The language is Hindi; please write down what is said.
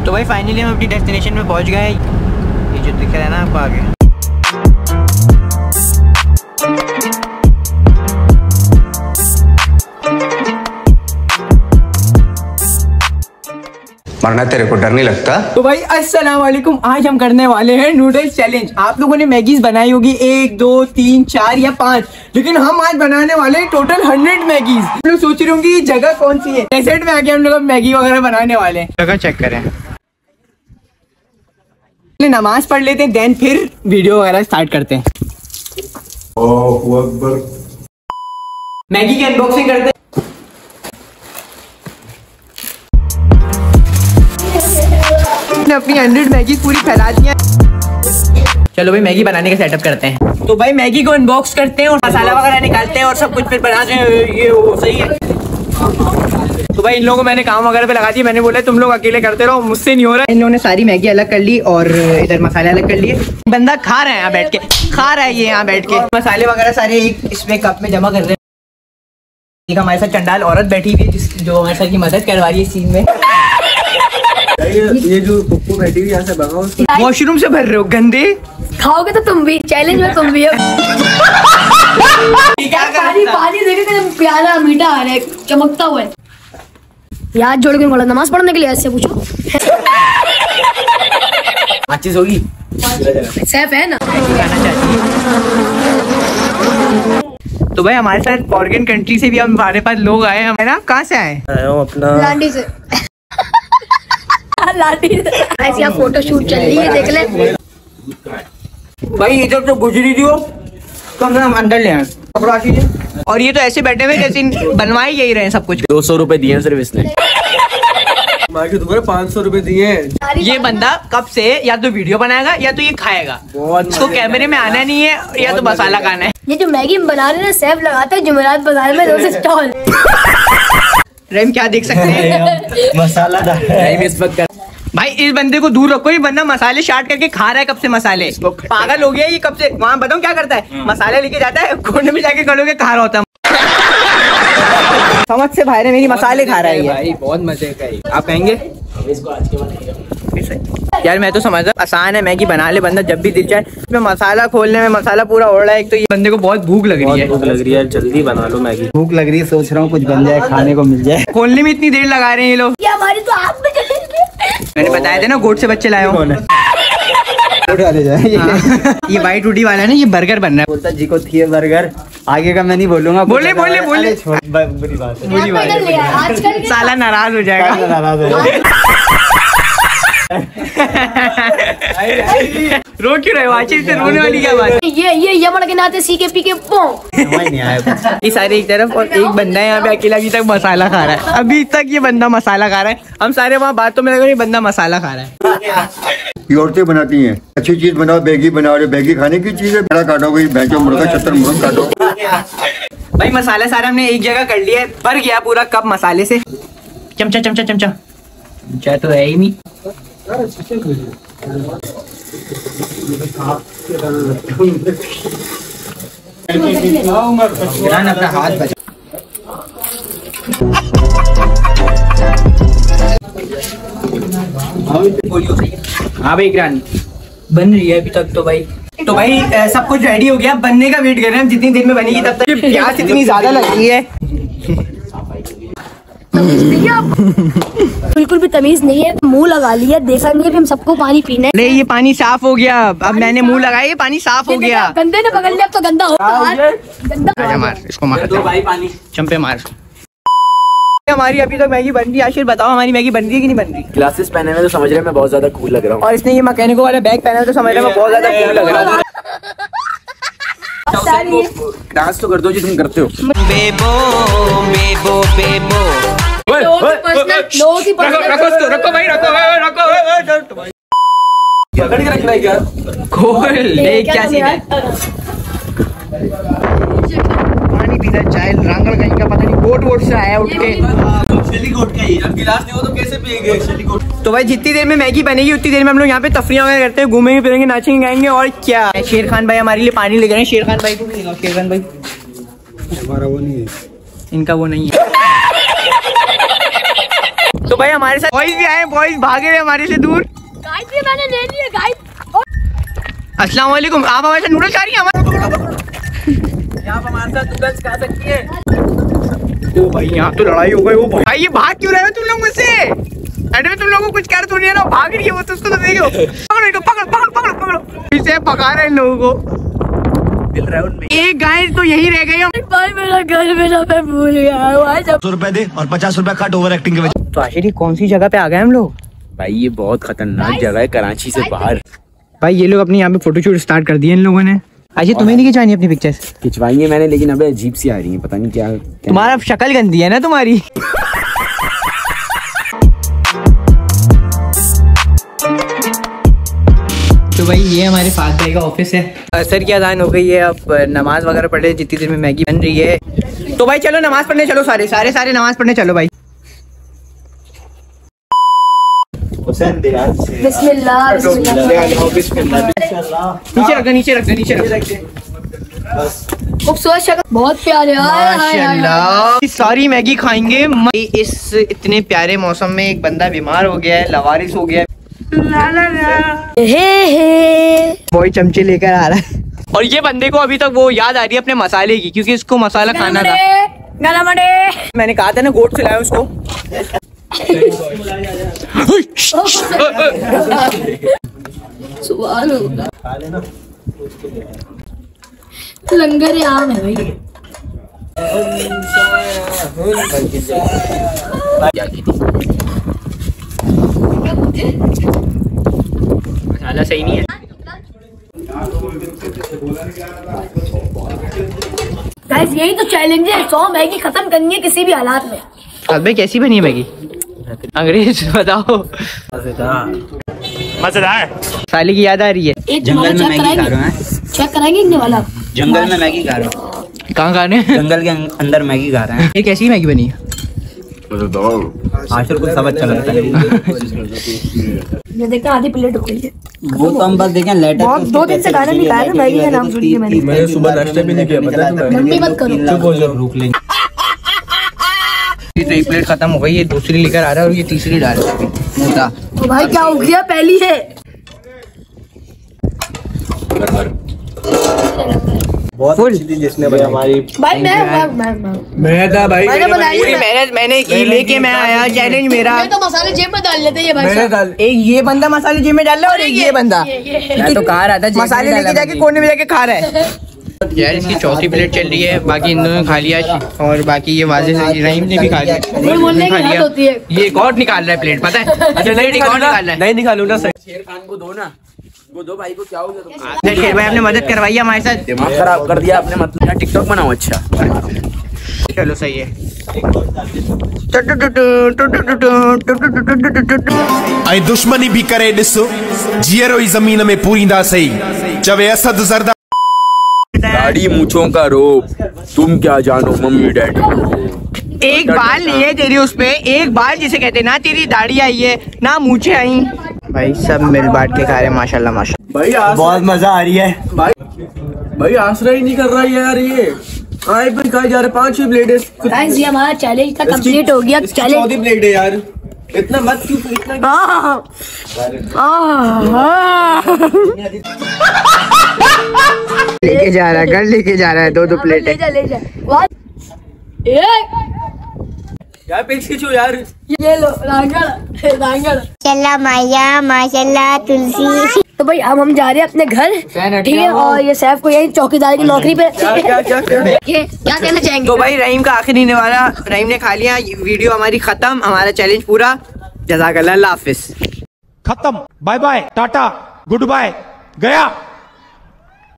तो भाई फाइनली हम अपनी डेस्टिनेशन में पहुंच गए। ये जो दिख रहा है ना आपको आगे, मरना तेरे को डर नहीं लगता? तो भाई अस्सलाम वालेकुम, आज हम करने वाले हैं नूडल्स चैलेंज। आप लोगों ने मैगीज बनाई होगी 1 2 3 4 या 5, लेकिन हम आज बनाने वाले हैं टोटल 100 मैगीज। हम लोग सोच रहे होंगे ये जगह कौन सी है। डेजर्ट में आके हम लोग मैगी वगैरह बनाने वाले हैं। जगह चेक करें, नमाज पढ़ लेते हैं, देन फिर वीडियो वगैरह स्टार्ट करते हैं। ओह अकबर। मैगी की अनबॉक्सिंग करते हैं। अपनी 100 मैगी पूरी फैला दी है। चलो भाई मैगी बनाने का सेटअप करते हैं। तो भाई मैगी को अनबॉक्स करते हैं और मसाला वगैरह निकालते हैं और सब कुछ फिर बनाते हैं। ये वो सही है। तो भाई इन लोगों को मैंने काम वगैरह पे लगा दिया। मैंने बोला तुम लोग अकेले करते रहो, मुझसे नहीं हो रहा। इन लोगों ने सारी मैगी अलग कर ली और इधर मसाले अलग कर लिए। बंदा खा रहा है यहाँ बैठ के, खा रहा है ये यहाँ बैठ के। मसाले वगैरह सारे एक इसमें कप में जमा कर रहे हैं। एक हमारे साथ चंडाल औरत बैठी हुई है जो हमारे साथ की मदद करवा रही है इस सीन में। ये जो पुप्पू बैठी हुई यहाँ से भगाओ। वॉशरूम से भर रहे हो गंदे। खाओगे तो तुम भी, चैलेंज में तुम भी हो। पानी देखे कितना प्यारा मीठा आ रहा है, चमकता हुआ है। याद जोड़ के बोला नमाज पढ़ने के लिए, ऐसे पूछो। अच्छी होगी, सेफ है ना। तो भाई हमारे साथ फॉरेन कंट्री से भी हमारे पास लोग आए हैं ना। कहाँ से आए? अपना लाडी से। ऐसी यहाँ फोटो शूट चल रही है, देख ले। भाई इधर तो गुजरी थी वो, कम से कम अंदर ले आए। और ये तो ऐसे बैठे हुए जैसे बनवा ही यही रहे हैं सब कुछ। 200 रुपए दिए सिर्फ इसने। 500 रुपए दिए। ये बंदा कब से या तो वीडियो बनाएगा या तो ये खाएगा। इसको कैमरे में आना नहीं है या तो मसाला खाना है। ये जो मैगी बना रहे हैं सेफ लगाते हैं जुमेरात बाजार में 2 स्टॉल। रहीम क्या देख सकते हैं? मसाला इस वक्त भाई इस बंदे को दूर रखो। ये बंदा मसाले शार्ट करके खा रहा है कब से मसाले। पागल हो गया ये कब से। वहाँ बताऊँ क्या करता है, मसाले लेके जाता है कोने में जाके गलों के खा रहा होता है। समझ से बाहर है मेरी, मसाले खा रहा है ये। भाई बहुत मजे का है। आप कहेंगे इसको आज के बाद यार मैं तो समझता आसान है, मैगी बना ले बंदा जब भी दिल चाहे। इसमें मसाला खोलने में मसाला पूरा ओढ़ रहा है। एक तो ये बंदे को बहुत भूख लग रही है। भूख लग रही है, जल्दी बना लो मैगी। भूख लग रही है, सोच रहा हूँ कुछ बन जाए, खाने को मिल जाए। खोलने में इतनी देर लगा रहे हैं ये लोग। ये हमारी तो हाथ में चलेंगे। मैंने बताया था ना गोट से बच्चे लाए हो। ये वाइट रोटी वाला है ना, ये बर्गर बन रहा है। बोलता जी को थी बर्गर, आगे का मैं नहीं बोलूंगा। बोले बोले बोले। बुरी बात है, बुरी बात है। साला नाराज हो जाएगा। नाराज हो जाएगा। रो क्यों रहे हो? आशीष से रोने वाली क्या बात है? ये यमन के नाते सी के पी के नहीं आया। ये सारे एक तरफ और एक बंदा है यहाँ पे अकेला अभी तक मसाला खा रहा है। अभी तक ये बंदा मसाला खा रहा है। हम सारे वहाँ बातों में लगे ये बंदा मसाला खा रहा है। ये औरतें बनाती हैं अच्छी चीज बनाओ, बैगी बनाओ। बैगी खाने की चीज है, बड़ा काटो भाई, भैंसो मुर्गा छत्तर मुर्गा काटो। भाई मसाला सारा हमने एक जगह कर लिया है। भर गया पूरा कप मसाले से। चमचा चमचा चमचा चमचा तो है ही नहीं। अपना हाथ बचा। हाँ भाई ग्रानी बन रही है अभी तक तो भाई। तो भाई सब कुछ रेडी हो गया, बनने का वेट कर रहे हैं। जितनी देर में बनेगी तब तक प्याज इतनी ज्यादा लग रही है। बिल्कुल भी तमीज नहीं है। मुंह लगा लिया, देखा नहीं है हम सबको पानी पीना है। नहीं ये पानी साफ हो गया। अब मैंने मुंह लगाया, ये पानी साफ हो गया। गंदे ने पकड़ लिया, अब तो गंदा होगा। गंदा मार इसको, मार दो भाई पानी, चंपे मार। हमारी अभी तक मैगी बन रही है। आशीष बताओ हमारी मैगी बन रही है कि नहीं बन रही? ग्लासेस पहने में तो समझ रहे मैं बहुत ज्यादा कूल लग रहा हूँ। और इसने ये मैकेनिको वाला बैग पहना तो समझ रहे मैं बहुत ज्यादा कूल लग रहा हूँ। डांस तो कर दो जी तुम करते हो। बेबो बेबो बेबो। रखो भाई, रखो। रखना है क्या? खोल ले, क्या सीन है? पानी पीना चाय रंगल कहीं का पता नहीं, गोट वोट से आया उठ के। शेलीकोट का ही गिलास नहीं हो तो कैसे पिएंगे शेलीकोट? तो भाई जितनी देर में मैगी बनेगी उतनी देर में हम लोग यहाँ पे तफरीह वगैरह करते हैं, घूमेंगे फिरेंगे, नाचेंगे गाएंगे और क्या। शेर खान भाई हमारे लिए पानी लेकर आए। शेर खान भाई को भी, शेर खान भाई हमारा वो नहीं है, इनका वो नहीं है। तो भाई हमारे साथ बॉयज भी आए, बॉयज भागे हुए हमारे से दूर। गाइस ये मैंने ले लिए गाइस। अस्सलाम वालेकुम, आप हमारे साथ नूडल्स खा रही हैं? आप हमारे साथ नूडल्स खा सकती है। ओ भाई यहाँ तो लड़ाई हो गई। वो भाई ये भाग क्यों रहे हो तुम लोग मुझसे? अरे तुम लोगों को कुछ कर तो नहीं है ना, भाग रही है वो, तो उसको तो देखो। पकड़ो इसे पका रहे हैं इन लोगों को। मिल रहा है उनमें। एक गाय तो यही रह गई। भाई मेरा घर मेरा मैं भूल गया। 100 रुपए दे और 50 रुपए कट ओवर एक्टिंग के वजह। तो आखिर कौन सी जगह पे आ गए हम लोग? भाई ये बहुत खतरनाक जगह है, कराची से बाहर। भाई ये लोग अपनी यहाँ पे फोटोशूट स्टार्ट कर दिए इन लोगों ने। अच्छा तुम्हें नहीं खिंचवानी अपनी पिक्चर्स? खिंचवाई है मैंने, लेकिन अबे अजीब सी आ रही है, पता नहीं क्या। तुम्हारा शक्ल गंदी है ना तुम्हारी। तो भाई ये हमारे फात भाई का ऑफिस है। असर की अज़ान हो गई है, अब नमाज वगैरह पढ़ रहे, जितनी देर में मैगी बन रही है। तो भाई चलो नमाज पढ़ने चलो, सारे नमाज पढ़ने चलो भाई। बिस्मिल्लाह नीचे रख दे। खूबसूरत शक्ल, बहुत प्यारे। माशाल्लाह सारी मैगी खाएंगे। इस इतने प्यारे मौसम में एक बंदा बीमार हो गया है, लवारिस हो गया है। बॉय चमचे लेकर आ रहा है और ये बंदे को अभी तक वो याद आ रही है अपने मसाले की, क्योंकि इसको मसाला खाना था। मैंने कहा था ना गोट खिलाया उसको। सुभान अल्लाह, लंगर आम है भाई। मसाला सही नहीं है। गाइस यही तो चैलेंज है, 100 मैगी खत्म करनी है किसी भी हालात में। भाई कैसी बनी है मैगी? अंग्रेज बताओ। मजेदार। साली की याद आ रही है। एक जंगल में मैगी खा रहा हूँ। चेक कराएंगे इतने वाला। जंगल में मैगी खा रहा हूँ। कहाँ खाने? जंगल के अंदर मैगी खा रहा है। ये कैसी मैगी बनी है? आखिर कुछ समझ चल रहा है। ये देखा आधी प्लेट हो गई है। वो तो हम बस देखें लेटर। बहुत 2 दिन से खाना नहीं खाया ना मैगी का नाम सुन के मैंने सुबह नाश्ता भी नहीं किया, पता है तुम्हें? मम्मी मत करो। चुप हो जाओ, रुक लेंगे। तो एक प्लेट खत्म हो गई, ये दूसरी लेकर आ रहा है और ये तीसरी डाल रहा है। तो भाई क्या हो गया? पहली है बहुत अच्छी थी जिसने भाई हमारी। भाई मैं था भाई, मैंने बनाई पूरी है। मेहनत मैंने की, लेके मैं आया। चैलेंज मेरा। ये तो मसाले जेब में डाल लेते हैं ये भाई मैंने साहब। डाल। एक ये बंदा मसाले जेब में डाल रहा है और एक ये बंदा मैं तो कहा रहा था मसाले लेके जाके कोने में जाके खा रहा है। यार इसकी चौथी प्लेट चल रही है, बाकी इन दोनों ने खा लिया और बाकी ये वाजे से रहीम ने भी खा लिया। बोलने की हद होती है। ये एक और निकाल रहा है प्लेट, पता है? अच्छा नहीं निकाल रहा है। नहीं निकालू ना। शेर खान को दो ना, वो दो भाई को। क्या हो गया? शेर भाई आपने मदद करवाई है हमारे साथ। दिमाग खराब कर दिया आपने, मतलब टिकटॉक बनाओ। अच्छा चलो सही है। ऐं दुश्मनी भी करे ॾिसो जीअरो ई ज़मीन में पूरींदा सही चवे असद ज़रदा। दाढ़ी मूंछों का रोब, तुम क्या जानो मम्मी डैडी। एक बाल नहीं है तेरी उस पे, एक बाल जिसे कहते ना तेरी दाढ़ी आई है ना मूछें आई। भाई सब मिल बांट के खा रहे हैं माशाल्लाह माशाल्लाह। भाई बहुत मजा आ रही है। भाई आसरा ही नहीं कर रहा है यार। ये आए भी खाए जा रहे 5-6 प्लेट है। गाइस ये हमारा चैलेंज था, कंप्लीट हो गया चैलेंज। चौथी प्लेट है यार, इतना मत क्यों इतना। लेके जा रहा है, घर लेके जा रहा है। 2-2 प्लेट है। ले जा यार पेट खींचो यार। ये लो रांगड़। चला माया माशाल्लाह तुलसी। तो भाई अब हम जा रहे हैं अपने घर, ठीक है? और ये सैफ को यही चौकीदार की नौकरी पे। क्या क्या कहना चाहेंगे? तो भाई रहीम का आखिरी निवाला, रहीम ने खा लिया। वीडियो हमारी खत्म, हमारा चैलेंज पूरा। जज़ाकल्लाह, अल्लाह हाफिज। खत्म, bye bye, tata, good bye, गया।